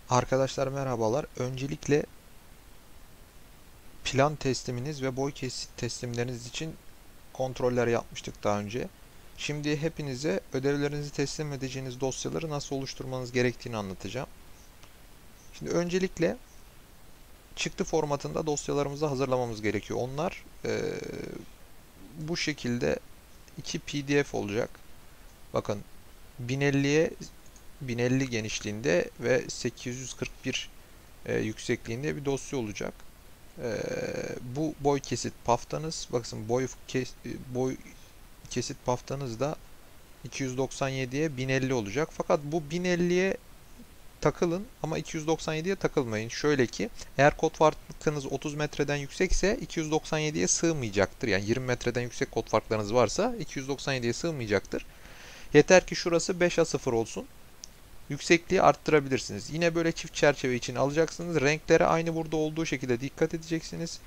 Arkadaşlar merhabalar. Öncelikle plan tesliminiz ve boy kesit teslimleriniz için kontroller yapmıştık daha önce. Şimdi hepinize ödevlerinizi teslim edeceğiniz dosyaları nasıl oluşturmanız gerektiğini anlatacağım. Şimdi öncelikle çıktı formatında dosyalarımızı hazırlamamız gerekiyor. Onlar bu şekilde iki PDF olacak. Bakın 1050'ye 1050 genişliğinde ve 841 yüksekliğinde bir dosya olacak. Bu boy kesit paftanız, bakın boy kesit paftanız da 297'ye 1050 olacak. Fakat bu 1050'ye takılın ama 297'ye takılmayın. Şöyle ki eğer kod farkınız 30 metreden yüksekse 297'ye sığmayacaktır. Yani 20 metreden yüksek kod farklarınız varsa 297'ye sığmayacaktır. Yeter ki şurası 5A0 olsun. Yüksekliği arttırabilirsiniz. Yine böyle çift çerçeve için alacaksınız. Renklere aynı burada olduğu şekilde dikkat edeceksiniz.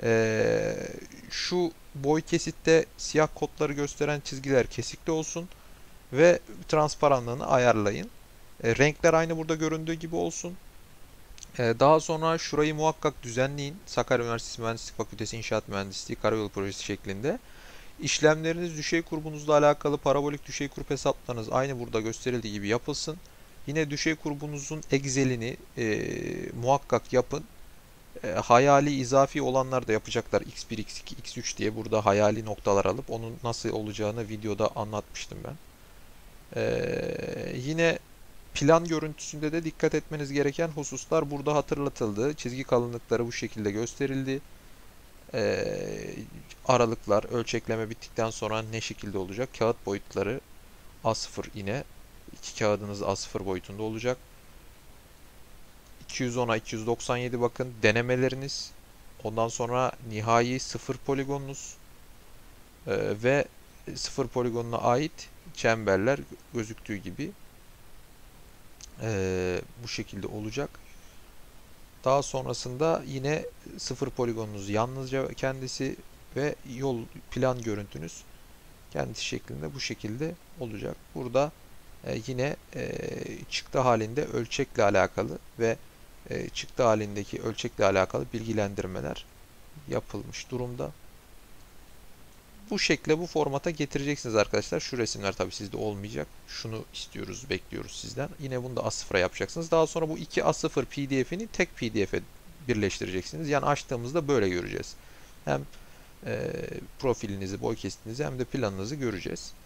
Şu boy kesitte siyah kodları gösteren çizgiler kesikli olsun ve transparanlığını ayarlayın. Renkler aynı burada göründüğü gibi olsun. Daha sonra şurayı muhakkak düzenleyin. Sakarya Üniversitesi Mühendislik Fakültesi İnşaat Mühendisliği Karayolu Projesi şeklinde. İşlemleriniz düşey kurbunuzla alakalı parabolik düşey kurb hesaplarınız aynı burada gösterildiği gibi yapılsın. Yine düşey kurbunuzun Excel'ini muhakkak yapın. Hayali izafi olanlar da yapacaklar. X1, X2, X3 diye burada hayali noktalar alıp onun nasıl olacağını videoda anlatmıştım ben. Yine plan görüntüsünde de dikkat etmeniz gereken hususlar burada hatırlatıldı. Çizgi kalınlıkları bu şekilde gösterildi. Aralıklar, ölçekleme bittikten sonra ne şekilde olacak? Kağıt boyutları A0 yine. İki kağıdınız A0 boyutunda olacak. 210'a 297 bakın denemeleriniz. Ondan sonra nihai 0 poligonunuz ve 0 poligonuna ait çemberler gözüktüğü gibi bu şekilde olacak. Daha sonrasında yine 0 poligonunuz yalnızca kendisi ve yol plan görüntünüz kendisi şeklinde bu şekilde olacak. Burada yine çıktı halinde ölçekle alakalı ve çıktı halindeki ölçekle alakalı bilgilendirmeler yapılmış durumda. Bu şekle bu formata getireceksiniz arkadaşlar. Şu resimler tabii sizde olmayacak. Şunu istiyoruz, bekliyoruz sizden. Yine bunu da A0'a yapacaksınız. Daha sonra bu iki A0 PDF'ini tek PDF'e birleştireceksiniz. Yani açtığımızda böyle göreceğiz. Hem profilinizi, boy kesitinizi hem de planınızı göreceğiz.